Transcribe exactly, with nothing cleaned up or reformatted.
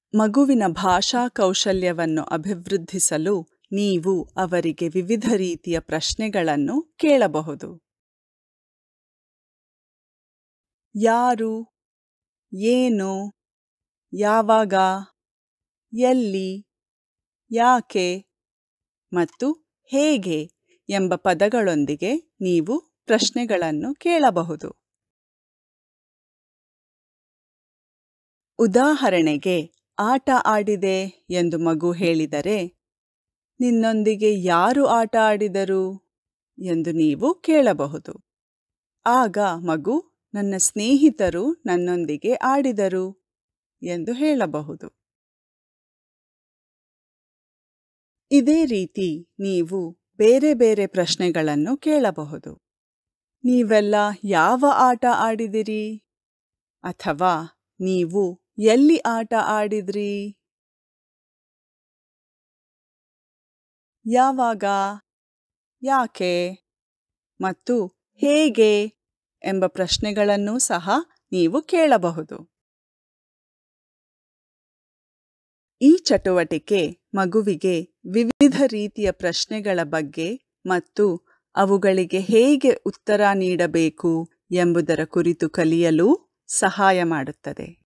ಮಗುವಿನ ಭಾಷಾ ಕೌಶಲ್ಯವನ್ನು ಅಭಿವೃದ್ಧಿಸಲು ನೀವು ಅವರಿಗೆ ವಿವಿಧ ರೀತಿಯ ಪ್ರಶ್ನೆಗಳನ್ನು ಕೇಳಬಹುದು. ಯಾರು, ಏನು, ಯಾವಾಗ, ಎಲ್ಲಿ, ಯಾಕೆ ಮತ್ತು ಹೇಗೆ ಎಂಬ ಪದಗಳೊಂದಿಗೆ ನೀವು ಪ್ರಶ್ನೆಗಳನ್ನು ಕೇಳಬಹುದು. ಉದಾಹರಣೆಗೆ, ಆಟ ಆಡಿದೆ ಎಂದು ಮಗು ಹೇಳಿದರೆ, ನಿನ್ನೊಂದಿಗೆ ಯಾರು ಆಟ ಆಡಿದರು ಎಂದು ನೀವು ಕೇಳಬಹುದು. ಆಗ ಮಗು, ನನ್ನ ಸ್ನೇಹಿತರು ನನ್ನೊಂದಿಗೆ ಆಡಿದರು ಎಂದು ಹೇಳಬಹುದು. ಇದೇ ರೀತಿ ನೀವು ಬೇರೆ ಬೇರೆ ಪ್ರಶ್ನೆಗಳನ್ನು ಕೇಳಬಹುದು. ನೀವೆಲ್ಲ ಯಾವ ಆಟ ಆಡಿದಿರಿ? ಅಥವಾ ನೀವು ಎಲ್ಲಿ ಆಟ ಆಡಿದ್ರಿ? ಯಾವಾಗ, ಯಾಕೆ ಮತ್ತು ಹೇಗೆ ಎಂಬ ಪ್ರಶ್ನೆಗಳನ್ನೂ ಸಹ ನೀವು ಕೇಳಬಹುದು. ಈ ಚಟುವಟಿಕೆ ಮಗುವಿಗೆ ವಿವಿಧ ರೀತಿಯ ಪ್ರಶ್ನೆಗಳ ಬಗ್ಗೆ ಮತ್ತು ಅವುಗಳಿಗೆ ಹೇಗೆ ಉತ್ತರ ನೀಡಬೇಕು ಎಂಬುದರ ಕುರಿತು ಕಲಿಯಲು ಸಹಾಯ ಮಾಡುತ್ತದೆ.